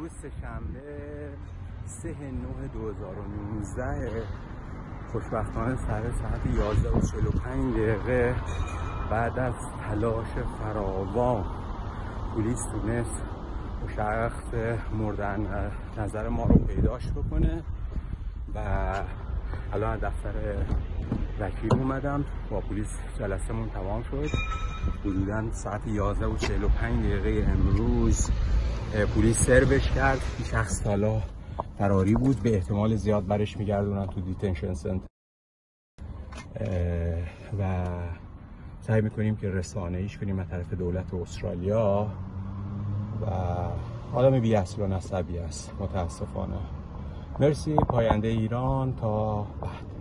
امروز سه‌شنبه 3/9/2019 خوشبختانه ساعت 11:45 بعد از تلاش فراوان پلیس تونست شخص مورد نظر ما رو پیداش بکنه و الان از دفتر وکیل اومدم. با پلیس جلسمون تمام شد. حدوداً ساعت 11:45 امروز پلیس سروش کرد. این شخص حالا فراری بود، به احتمال زیاد برش میگردونن تو دیتنشن سنتر و سعی میکنیم که رسانه‌ایش کنیم از طرف دولت استرالیا و آدم بی اصل و نسبی است متاسفانه. مرسی. پاینده ایران تا بعد.